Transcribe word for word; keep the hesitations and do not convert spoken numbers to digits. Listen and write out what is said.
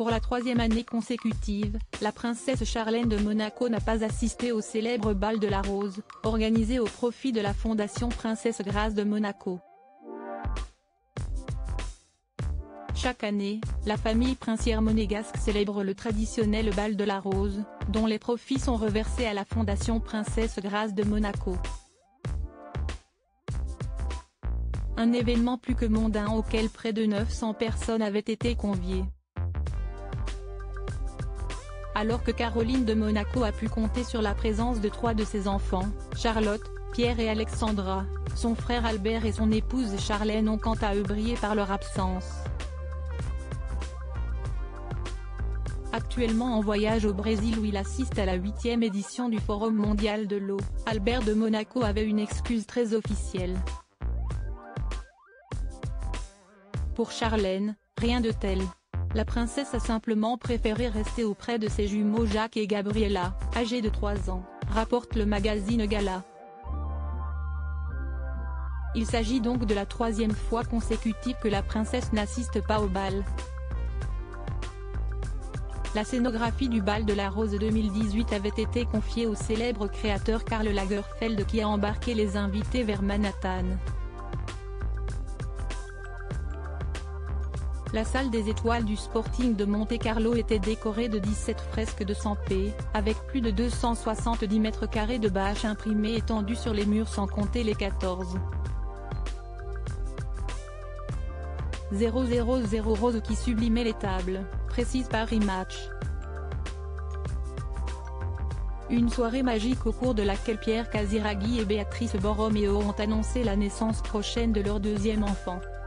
Pour la troisième année consécutive, la princesse Charlène de Monaco n'a pas assisté au célèbre bal de la Rose, organisé au profit de la Fondation Princesse Grâce de Monaco. Chaque année, la famille princière monégasque célèbre le traditionnel bal de la Rose, dont les profits sont reversés à la Fondation Princesse Grâce de Monaco. Un événement plus que mondain auquel près de neuf cents personnes avaient été conviées. Alors que Caroline de Monaco a pu compter sur la présence de trois de ses enfants, Charlotte, Pierre et Alexandra, son frère Albert et son épouse Charlène ont quant à eux brillé par leur absence. Actuellement en voyage au Brésil où il assiste à la huitième édition du Forum mondial de l'eau, Albert de Monaco avait une excuse très officielle. Pour Charlène, rien de tel. La princesse a simplement préféré rester auprès de ses jumeaux Jacques et Gabriella, âgés de trois ans, rapporte le magazine Gala. Il s'agit donc de la troisième fois consécutive que la princesse n'assiste pas au bal. La scénographie du bal de la Rose deux mille dix-huit avait été confiée au célèbre créateur Karl Lagerfeld qui a embarqué les invités vers Manhattan. La salle des étoiles du Sporting de Monte-Carlo était décorée de dix-sept fresques de cent pieds, avec plus de deux cent soixante-dix mètres carrés de bâches imprimées étendues sur les murs sans compter les quatorze. zéro zéro zéro roses qui sublimaient les tables, précise Paris Match. Une soirée magique au cours de laquelle Pierre Casiraghi et Béatrice Borromeo ont annoncé la naissance prochaine de leur deuxième enfant.